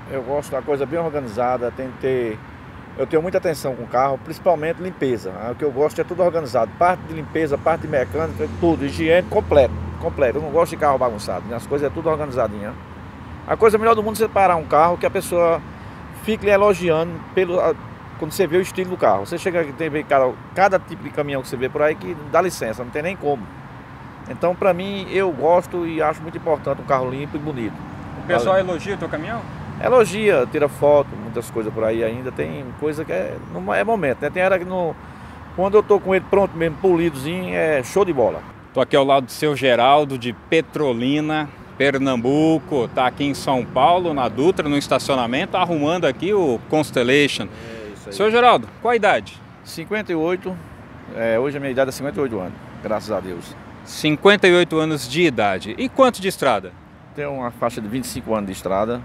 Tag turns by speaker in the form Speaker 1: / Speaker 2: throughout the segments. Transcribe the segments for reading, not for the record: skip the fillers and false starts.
Speaker 1: Eu gosto da coisa bem organizada, tem que ter... Eu tenho muita atenção com o carro, principalmente limpeza. O que eu gosto é tudo organizado. Parte de limpeza, parte de mecânica, tudo. Higiene completo. Eu não gosto de carro bagunçado. Minhas coisas é tudo organizadinha. A coisa melhor do mundo é você parar um carro que a pessoa fique lhe elogiando quando você vê o estilo do carro. Você chega aqui, tem cada tipo de caminhão que você vê por aí que dá licença, não tem nem como. Então, para mim, eu gosto e acho muito importante um carro limpo e bonito.
Speaker 2: O pessoal elogia o teu caminhão?
Speaker 1: Elogia, tira foto, muitas coisas por aí ainda. Tem coisa que não é momento, né? Tem era que quando eu tô com ele pronto mesmo, polidozinho, é show de bola.
Speaker 2: Tô aqui ao lado do seu Geraldo, de Petrolina, Pernambuco. Tá aqui em São Paulo, na Dutra, no estacionamento, arrumando aqui o Constellation.
Speaker 1: É isso aí.
Speaker 2: Seu Geraldo, qual a idade?
Speaker 1: 58, hoje a minha idade é 58 anos, graças a Deus.
Speaker 2: 58 anos de idade. E quanto de estrada?
Speaker 1: Tenho uma faixa de 25 anos de estrada.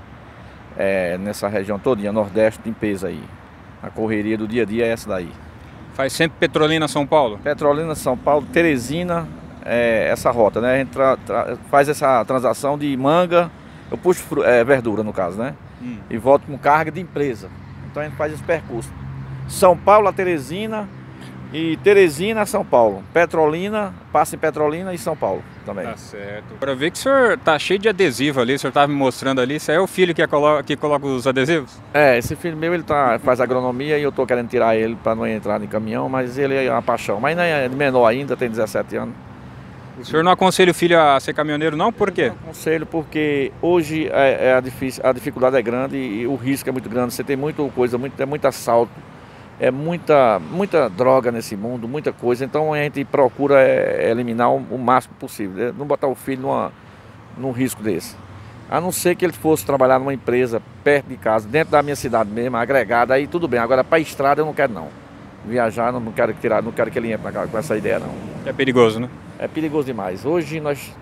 Speaker 1: Nessa região todinha, Nordeste, limpeza aí. A correria do dia a dia é essa daí.
Speaker 2: Faz sempre Petrolina, São Paulo?
Speaker 1: Petrolina, São Paulo, Teresina, essa rota, né? A gente faz essa transação de manga, eu puxo verdura no caso, né? E volto com carga de empresa. Então a gente faz esse percurso. São Paulo a Teresina e Teresina a São Paulo. Petrolina, passa em Petrolina e São Paulo também.
Speaker 2: Tá certo. Para ver que o senhor tá cheio de adesivo ali, o senhor tava me mostrando ali, isso aí é o filho que coloca os adesivos?
Speaker 1: Esse filho meu, ele faz agronomia e eu tô querendo tirar ele para não entrar em caminhão, mas ele é uma paixão. Mas não é menor ainda, tem 17 anos.
Speaker 2: O senhor não aconselha o filho a ser caminhoneiro não? Por quê?
Speaker 1: Eu não aconselho porque hoje a dificuldade é grande e o risco é muito grande. Você tem muita coisa, muito assalto. É muita droga nesse mundo, muita coisa. Então a gente procura eliminar o máximo possível, não botar o filho num risco desse. A não ser que ele fosse trabalhar numa empresa perto de casa, dentro da minha cidade mesmo, agregada, aí tudo bem. Agora para a estrada eu não quero não. Viajar, não quero que ele entre com essa ideia não.
Speaker 2: É perigoso, né?
Speaker 1: É perigoso demais. Hoje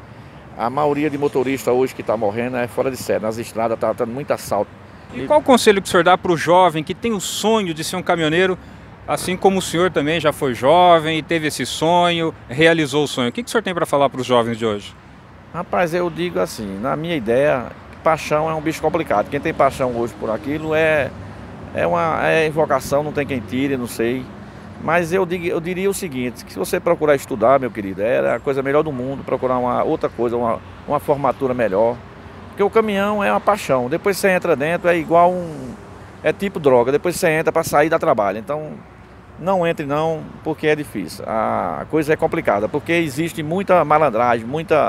Speaker 1: a maioria de motoristas hoje que está morrendo é fora de série. Nas estradas está tendo muito assalto.
Speaker 2: E qual o conselho que o senhor dá para o jovem que tem o sonho de ser um caminhoneiro, assim como o senhor também já foi jovem e teve esse sonho, realizou o sonho? O que o senhor tem para falar para os jovens de hoje?
Speaker 1: Rapaz, eu digo assim, na minha ideia, paixão é um bicho complicado. Quem tem paixão hoje por aquilo é invocação, não tem quem tire, não sei. Mas eu diria o seguinte, que se você procurar estudar, meu querido, é a coisa melhor do mundo, procurar uma outra coisa, uma formatura melhor. Porque o caminhão é uma paixão, depois você entra dentro, é igual é tipo droga, depois você entra para sair dá trabalho. Então não entre não, porque é difícil, a coisa é complicada, porque existe muita malandragem,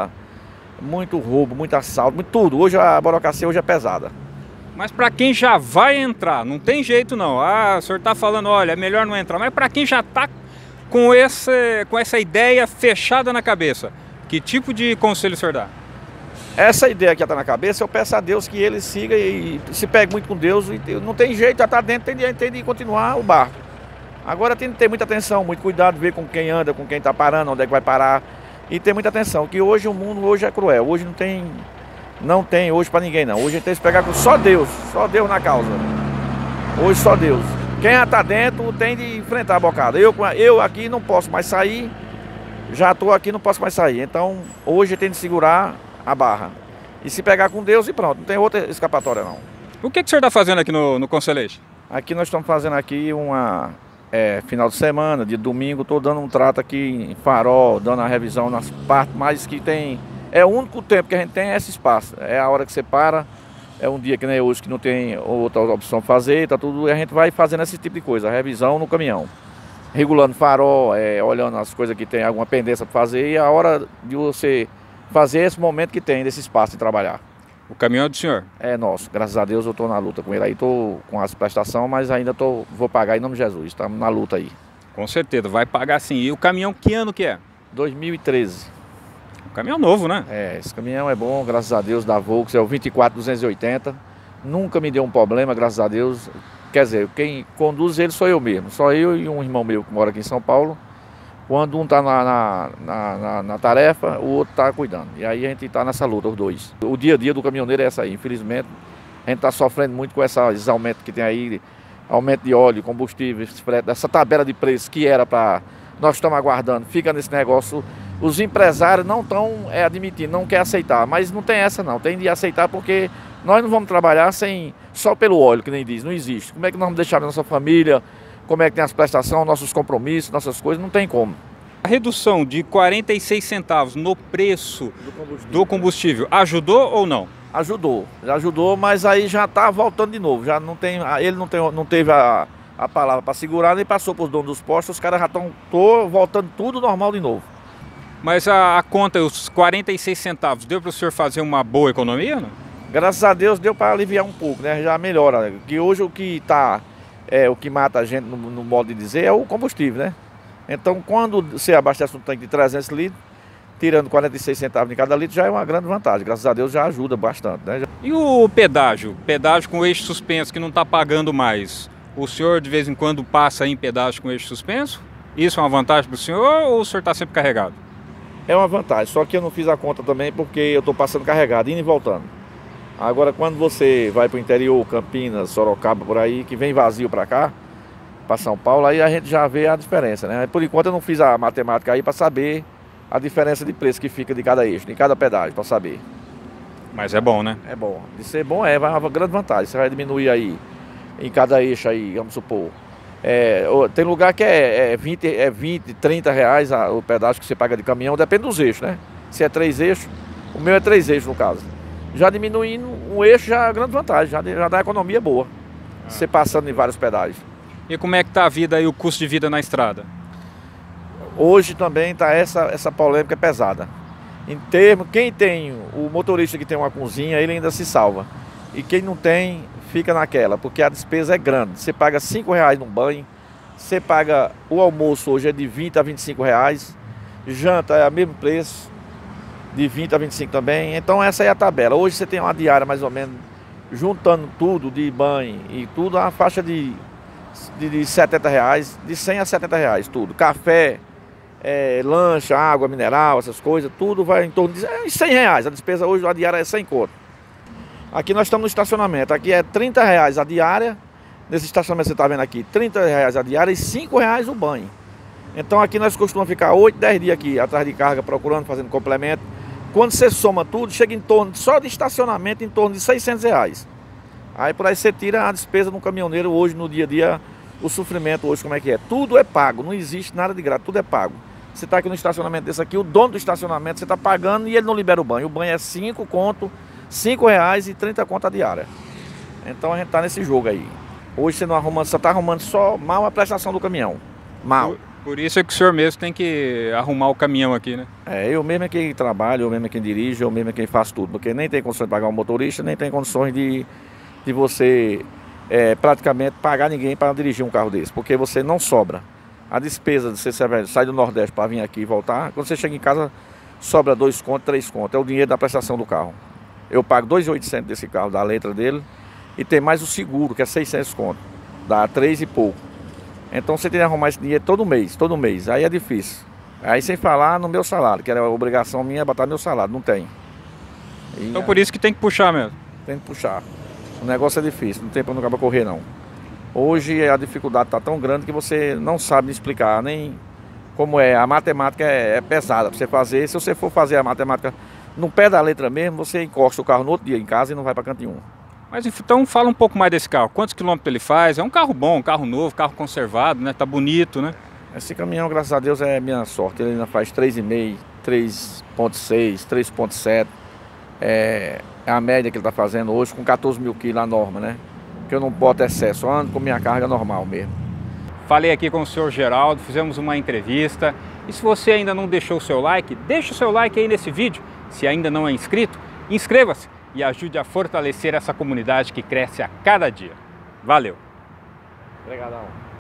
Speaker 1: muito roubo, muito assalto, muito tudo. Hoje a burocracia hoje é pesada.
Speaker 2: Mas para quem já vai entrar, não tem jeito não. O senhor está falando, olha, é melhor não entrar, mas para quem já está com essa ideia fechada na cabeça, que tipo de conselho o senhor dá?
Speaker 1: Essa ideia que está na cabeça, eu peço a Deus que ele siga e se pegue muito com Deus. E não tem jeito, já está dentro, tem de continuar o barco. Agora tem que ter muita atenção, muito cuidado, ver com quem anda, com quem está parando, onde é que vai parar. E ter muita atenção, que hoje o mundo hoje é cruel. Hoje não tem hoje para ninguém não. Hoje a gente tem que se pegar com só Deus na causa. Hoje só Deus. Quem já está dentro tem de enfrentar a bocada. Eu aqui não posso mais sair, já estou aqui, não posso mais sair. Então hoje tem de segurar a barra. E se pegar com Deus e pronto, não tem outra escapatória não.
Speaker 2: O que o senhor está fazendo aqui no Constellation?
Speaker 1: Aqui nós estamos fazendo aqui final de semana, de domingo, estou dando um trato aqui em Farol, dando a revisão nas partes mais que tem. É o único tempo que a gente tem esse espaço. É a hora que você para, é um dia que nem hoje que não tem outra opção de fazer, tá tudo, e a gente vai fazendo esse tipo de coisa, a revisão no caminhão. Regulando farol, olhando as coisas que tem alguma pendência para fazer, e a hora de você fazer esse momento que tem desse espaço de trabalhar.
Speaker 2: O caminhão é do senhor?
Speaker 1: É nosso, graças a Deus eu estou na luta com ele aí, estou com as prestações, mas ainda vou pagar em nome de Jesus, estamos na luta aí.
Speaker 2: Com certeza, vai pagar sim. E o caminhão que ano que é?
Speaker 1: 2013.
Speaker 2: Um caminhão novo, né?
Speaker 1: Esse caminhão é bom, graças a Deus, da Volks, é o 24280, nunca me deu um problema, graças a Deus. Quer dizer, quem conduz ele sou eu mesmo, só eu e um irmão meu que mora aqui em São Paulo. Quando um está na tarefa, o outro está cuidando. E aí a gente está nessa luta, os dois. O dia a dia do caminhoneiro é essa aí, infelizmente. A gente está sofrendo muito com esses aumentos que tem aí, aumento de óleo, combustível, frete, essa tabela de preço que era para... Nós estamos aguardando, fica nesse negócio Os empresários não estão admitindo, não quer aceitar, mas não tem essa não, tem de aceitar porque nós não vamos trabalhar só pelo óleo, que nem diz, não existe. Como é que nós vamos deixar a nossa família, como é que tem as prestações, nossos compromissos, nossas coisas, não tem como.
Speaker 2: A redução de 46 centavos no preço do combustível ajudou ou não?
Speaker 1: Ajudou, já ajudou, mas aí já está voltando de novo, já não tem, ele não teve a palavra para segurar, nem passou para os donos dos postos, os caras já estão voltando tudo normal de novo.
Speaker 2: Mas a conta, os 46 centavos, deu para o senhor fazer uma boa economia, não?
Speaker 1: Graças a Deus deu para aliviar um pouco, né? Já melhora. Que hoje o que o que mata a gente, no modo de dizer, é o combustível, né? Então, quando você abastece um tanque de 300 litros, tirando 46 centavos de cada litro, já é uma grande vantagem. Graças a Deus já ajuda bastante, né? E
Speaker 2: o pedágio? Pedágio com eixo suspenso, que não está pagando mais. O senhor, de vez em quando, passa em pedágio com eixo suspenso? Isso é uma vantagem para o senhor ou o senhor está sempre carregado?
Speaker 1: É uma vantagem, só que eu não fiz a conta também porque eu estou passando carregado, indo e voltando. Agora, quando você vai para o interior, Campinas, Sorocaba, por aí, que vem vazio para cá, para São Paulo, aí a gente já vê a diferença, né? Por enquanto eu não fiz a matemática aí para saber a diferença de preço que fica de cada eixo, de cada pedágio, para saber.
Speaker 2: Mas é bom, né?
Speaker 1: É bom. De ser bom vai uma grande vantagem. Você vai diminuir aí, em cada eixo aí, vamos supor. Tem lugar que é 20, 30 reais o pedágio que você paga de caminhão, depende dos eixos, né? Se é 3 eixos, o meu é 3 eixos no caso. Já diminuindo um eixo já é grande vantagem, já dá economia boa. Você passando em vários pedágios.
Speaker 2: E como é que está a vida aí, o custo de vida na estrada?
Speaker 1: Hoje também está essa polêmica pesada. Em termos, quem tem, o motorista que tem uma cozinha, ele ainda se salva. E quem não tem, fica naquela, porque a despesa é grande. Você paga R$5 num banho, você paga, o almoço hoje é de 20 a 25 reais, janta é o mesmo preço, de 20 a 25 também. Então essa é a tabela. Hoje você tem uma diária mais ou menos, juntando tudo de banho e tudo, uma faixa de 70 reais, de 100 a 70 reais, tudo. Café, lancha, água mineral, essas coisas, tudo vai em torno de 100 reais. A despesa hoje, a diária é 100 conto. Aqui nós estamos no estacionamento, aqui é 30 reais a diária, nesse estacionamento você está vendo aqui, 30 reais a diária e 5 reais o banho. Então aqui nós costumamos ficar 8, 10 dias aqui, atrás de carga, procurando, fazendo complemento. Quando você soma tudo, chega em torno, só de estacionamento, em torno de 600 reais. Aí por aí você tira a despesa do caminhoneiro hoje, no dia a dia, o sofrimento hoje como é que é. Tudo é pago, não existe nada de grátis, tudo é pago. Você está aqui no estacionamento desse aqui, o dono do estacionamento, você está pagando e ele não libera o banho. O banho é 5 conto, R$5 e 30 conto a diária. Então a gente está nesse jogo aí. Hoje você não arruma, você está arrumando só mal a prestação do caminhão. Mal.
Speaker 2: Por isso é que o senhor mesmo tem que arrumar o caminhão aqui, né?
Speaker 1: Eu mesmo é quem trabalha, eu mesmo é quem dirige, eu mesmo é quem faz tudo. Porque nem tem condições de pagar um motorista, nem tem condições de você praticamente pagar ninguém para dirigir um carro desse. Porque você não sobra. A despesa de você sair do Nordeste para vir aqui e voltar, quando você chega em casa, sobra 2 contos, 3 contos. É o dinheiro da prestação do carro. Eu pago 2.800 desse carro, da letra dele, e tem mais o seguro, que é 600 conto. Dá 3 e pouco. Então você tem que arrumar esse dinheiro todo mês. Aí é difícil. Aí sem falar no meu salário, que era a obrigação minha botar meu salário, não tem.
Speaker 2: Então por isso que tem que puxar mesmo.
Speaker 1: Tem que puxar. O negócio é difícil, não tem para não correr não. Hoje a dificuldade está tão grande que você não sabe explicar nem como é. A matemática é pesada para você fazer. Se você for fazer a matemática no pé da letra mesmo, você encosta o carro no outro dia em casa e não vai para canto nenhum.
Speaker 2: Mas então fala um pouco mais desse carro. Quantos quilômetros ele faz? É um carro bom, um carro novo, carro conservado, né? Tá bonito, né?
Speaker 1: Esse caminhão, graças a Deus, é minha sorte. Ele ainda faz 3,5, 3,6, 3,7. É a média que ele está fazendo hoje com 14 mil quilos a norma, né? Que eu não boto excesso, eu ando com minha carga normal mesmo.
Speaker 2: Falei aqui com o senhor Geraldo, fizemos uma entrevista. E se você ainda não deixou o seu like, deixa o seu like aí nesse vídeo. Se ainda não é inscrito, inscreva-se e ajude a fortalecer essa comunidade que cresce a cada dia. Valeu!
Speaker 1: Obrigadão.